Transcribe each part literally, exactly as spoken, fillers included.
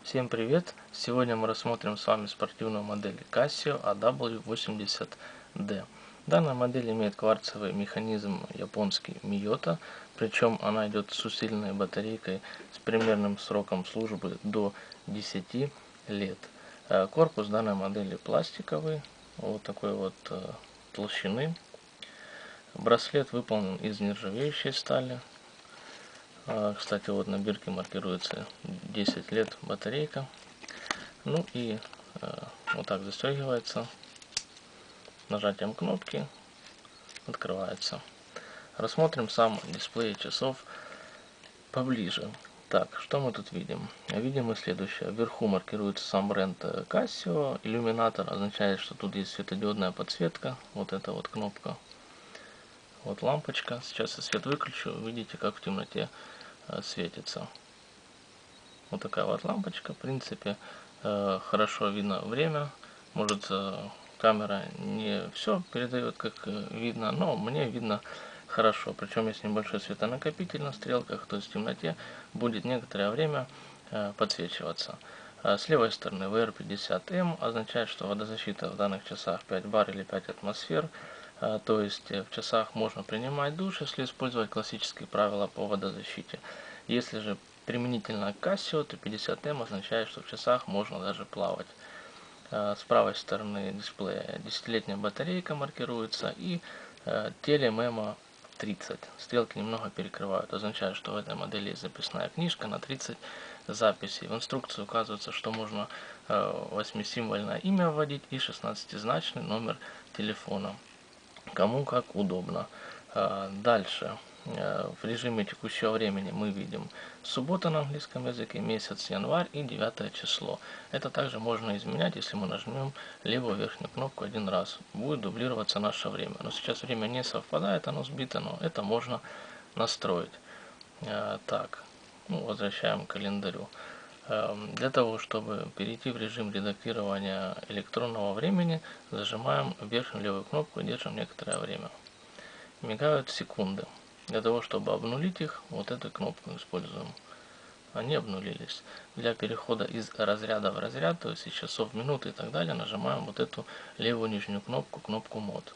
Всем привет! Сегодня мы рассмотрим с вами спортивную модель Casio A W восемьдесят D. Данная модель имеет кварцевый механизм японский Miyota, причем она идет с усиленной батарейкой с примерным сроком службы до десяти лет. Корпус данной модели пластиковый, вот такой вот толщины. Браслет выполнен из нержавеющей стали. Кстати, вот на бирке маркируется десять лет батарейка. Ну и э, вот так застегивается. Нажатием кнопки открывается. Рассмотрим сам дисплей часов поближе. Так, что мы тут видим? Видим мы следующее. Вверху маркируется сам бренд Casio. Иллюминатор означает, что тут есть светодиодная подсветка. Вот эта вот кнопка. Вот лампочка. Сейчас я свет выключу. Видите, как в темноте светится. Вот такая вот лампочка. В принципе, хорошо видно время. Может, камера не все передает, как видно, но мне видно хорошо. Причем есть небольшой светонакопитель на стрелках, то есть в темноте будет некоторое время подсвечиваться. С левой стороны ви эр пятьдесят эм означает, что водозащита в данных часах пять бар или пять атмосфер. То есть в часах можно принимать душ, если использовать классические правила по водозащите. Если же применительно к Casio, то пятьдесят эм означает, что в часах можно даже плавать. С правой стороны дисплея десятилетняя батарейка маркируется и телемемо тридцать. Стрелки немного перекрывают. Означает, что в этой модели есть записная книжка на тридцать записей. В инструкции указывается, что можно восьмисимвольное имя вводить и шестнадцатизначный номер телефона. Кому как удобно. Дальше. В режиме текущего времени мы видим суббота на английском языке, месяц январь и девятое число. Это также можно изменять, если мы нажмем левую верхнюю кнопку один раз. Будет дублироваться наше время. Но сейчас время не совпадает, оно сбито, но это можно настроить. Так, ну, возвращаем к календарю. Для того, чтобы перейти в режим редактирования электронного времени, зажимаем верхнюю левую кнопку и держим некоторое время. Мигают секунды. Для того, чтобы обнулить их, вот эту кнопку используем. Они обнулились. Для перехода из разряда в разряд, то есть из часов в минуты и так далее, нажимаем вот эту левую нижнюю кнопку, кнопку мод.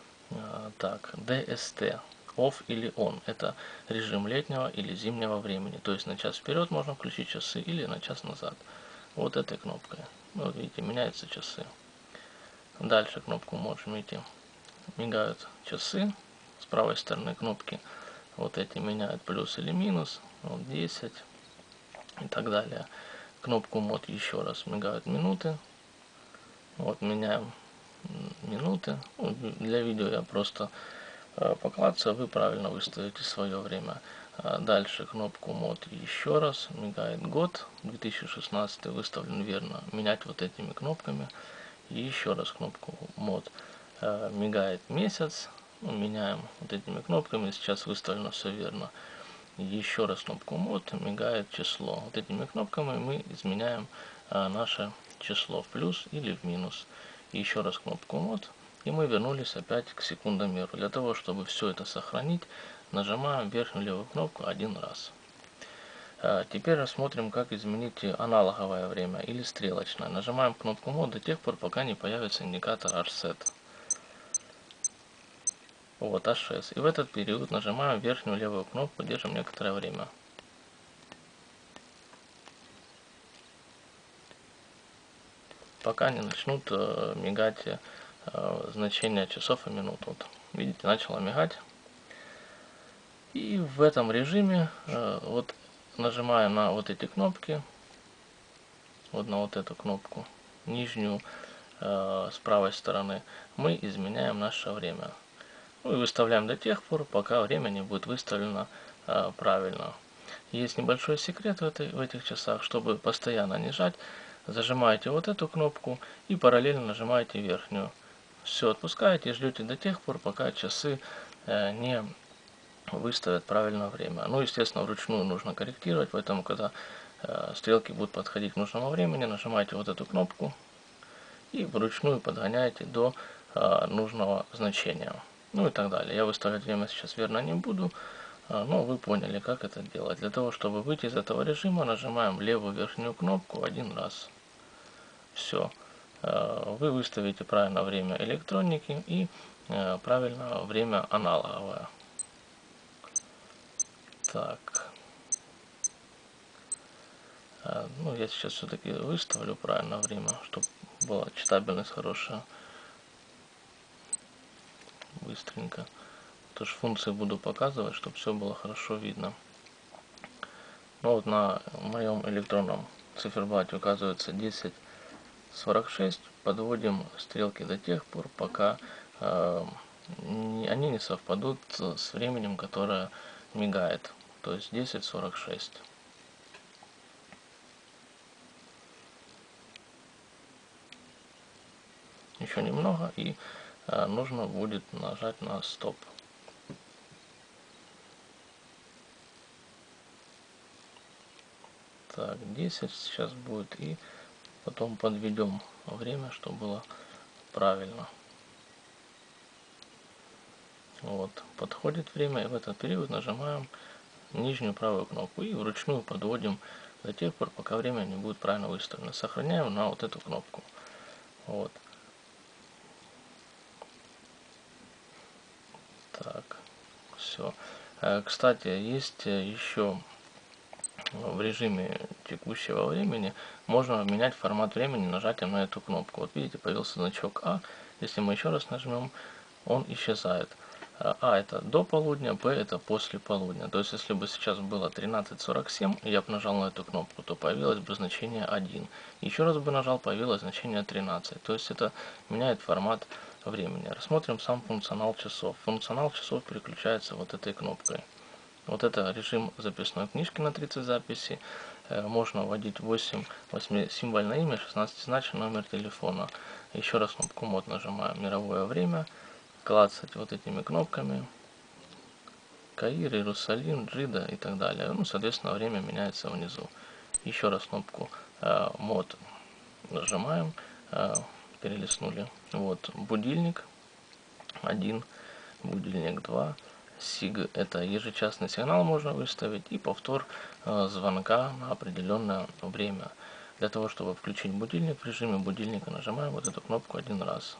Так, ди эс ти. Off или on. Это режим летнего или зимнего времени. То есть на час вперед можно включить часы или на час назад. Вот этой кнопкой. Вот видите, меняются часы. Дальше кнопку мод жмите. Мигают часы. С правой стороны кнопки вот эти меняют плюс или минус. Вот десять и так далее. Кнопку мод еще раз мигают минуты. Вот меняем минуты. Ну, для видео я просто поклацаю, вы правильно выставите свое время. Дальше кнопку мод еще раз. Мигает год. две тысячи шестнадцатый выставлен верно. Менять вот этими кнопками. И еще раз кнопку мод. Мигает месяц. Ну, меняем вот этими кнопками, сейчас выставлено все верно. Еще раз кнопку мод, мигает число. Вот этими кнопками мы изменяем а, наше число в плюс или в минус. Еще раз кнопку мод, и мы вернулись опять к секундомеру. Для того, чтобы все это сохранить, нажимаем верхнюю левую кнопку один раз. А, теперь рассмотрим, как изменить аналоговое время или стрелочное. Нажимаем кнопку мод до тех пор, пока не появится индикатор аш сет. Вот аш шесть. И в этот период нажимаем верхнюю левую кнопку, держим некоторое время. Пока не начнут э, мигать э, значения часов и минут. Вот, видите, начало мигать. И в этом режиме э, вот нажимаем на вот эти кнопки. Вот на вот эту кнопку, нижнюю э, с правой стороны. Мы изменяем наше время. Ну и выставляем до тех пор, пока время не будет выставлено а, правильно. Есть небольшой секрет в, этой, в этих часах. Чтобы постоянно не жать, зажимаете вот эту кнопку и параллельно нажимаете верхнюю. Все, отпускаете и ждете до тех пор, пока часы э, не выставят правильное время. Ну, естественно, вручную нужно корректировать, поэтому, когда э, стрелки будут подходить к нужному времени, нажимаете вот эту кнопку и вручную подгоняете до э, нужного значения. Ну и так далее. Я выставлять время сейчас верно не буду. Ну, вы поняли, как это делать. Для того, чтобы выйти из этого режима, нажимаем левую верхнюю кнопку один раз. Все. Вы выставите правильно время электроники и правильно время аналоговое. Так. Ну, я сейчас все-таки выставлю правильно время, чтобы была читабельность хорошая. Быстренько. Тоже функции буду показывать, чтобы все было хорошо видно. Ну вот на моем электронном циферблате указывается десять сорок шесть. Подводим стрелки до тех пор, пока э, не, они не совпадут с временем, которое мигает. То есть десять сорок шесть. Еще немного, и э, нужно будет нажать на стоп. Так, десять сейчас будет, и потом подведем время, чтобы было правильно. Вот, подходит время, и в этот период нажимаем нижнюю правую кнопку и вручную подводим до тех пор, пока время не будет правильно выставлено. Сохраняем на вот эту кнопку. Вот. Так, все. Кстати, есть еще в режиме текущего времени можно менять формат времени нажатием на эту кнопку. Вот видите, появился значок А. Если мы еще раз нажмем, он исчезает. А это до полудня, Б это после полудня. То есть, если бы сейчас было тринадцать сорок семь, я бы нажал на эту кнопку, то появилось бы значение один. Еще раз бы нажал, появилось значение тринадцать. То есть, это меняет формат времени. Рассмотрим сам функционал часов. Функционал часов переключается вот этой кнопкой. Вот это режим записной книжки на тридцать записей. Можно вводить восемь восьмисимвольное имя, шестнадцатизначный номер телефона. Еще раз кнопку мод нажимаем. Мировое время. Клацать вот этими кнопками. Каир, Иерусалим, Джида и так далее. Ну, соответственно, время меняется внизу. Еще раз кнопку э, мод нажимаем. Э, перелистнули. Вот будильник один, будильник два. Сиг это ежечасный сигнал можно выставить, и повтор э, звонка на определенное время. Для того, чтобы включить будильник, в режиме будильника нажимаем вот эту кнопку один раз.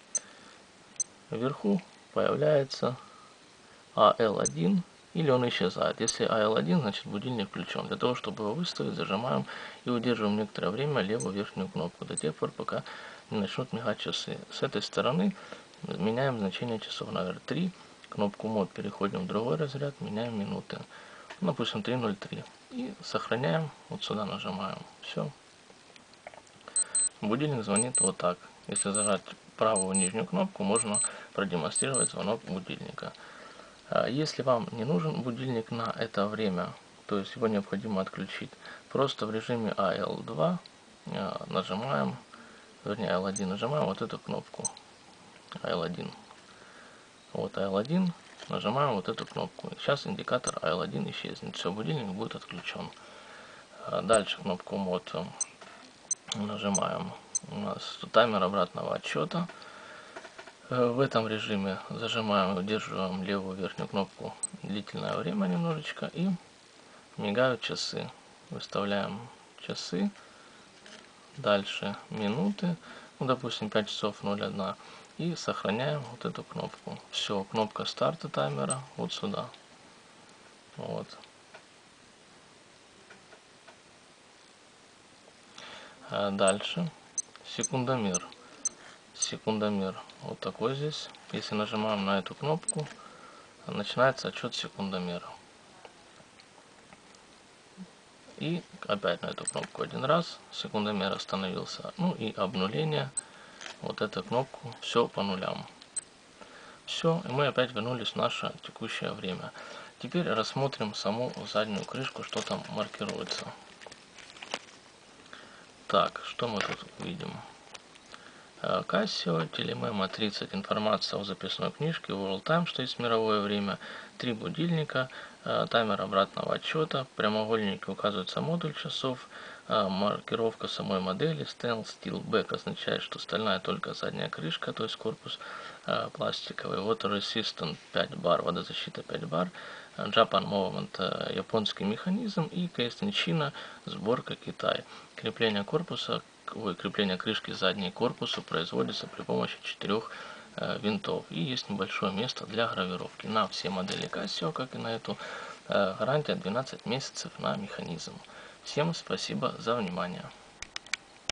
Вверху появляется А Л один, или он исчезает. Если А Л один, значит будильник включен. Для того, чтобы его выставить, зажимаем и удерживаем некоторое время левую верхнюю кнопку до тех пор, пока не начнут мигать часы. С этой стороны меняем значение часов на три. Кнопку мод переходим в другой разряд, меняем минуты. Ну, допустим, три ноль три. И сохраняем, вот сюда нажимаем. Все. Будильник звонит вот так. Если зажать правую нижнюю кнопку, можно продемонстрировать звонок будильника. Если вам не нужен будильник на это время, то есть его необходимо отключить, просто в режиме А Л два нажимаем, вернее А Л один нажимаем вот эту кнопку. А Л один. Вот А Л один, нажимаем вот эту кнопку. Сейчас индикатор А Л один исчезнет. Все, будильник будет отключен. Дальше кнопку мод нажимаем. У нас таймер обратного отсчета. В этом режиме зажимаем и удерживаем левую верхнюю кнопку длительное время немножечко, и мигают часы. Выставляем часы. Дальше минуты. Ну, допустим, пять часов ноль один. И сохраняем вот эту кнопку. Все, кнопка старта таймера вот сюда. Вот. А дальше секундомер. Секундомер вот такой здесь. Если нажимаем на эту кнопку, начинается отсчет секундомера. И опять на эту кнопку один раз. Секундомер остановился. Ну и обнуление. Вот эту кнопку. Все по нулям. Все, и мы опять вернулись в наше текущее время. Теперь рассмотрим саму заднюю крышку, что там маркируется. Так, что мы тут видим? Casio, Телемема тридцать, информация о записной книжке, World Time, что есть мировое время, три будильника, таймер обратного отсчета, прямоугольники указывается модуль часов, маркировка самой модели, Stainless Steel Back означает, что стальная только задняя крышка, то есть корпус пластиковый, Water Resistant пять бар, водозащита пять бар, Japan Movement, японский механизм, и Кейстенчина, сборка Китай. Крепление корпуса, ой, крепление крышки задней корпуса производится при помощи четырех винтов. И есть небольшое место для гравировки. На все модели Casio, как и на эту, гарантия двенадцать месяцев на механизм. Всем спасибо за внимание.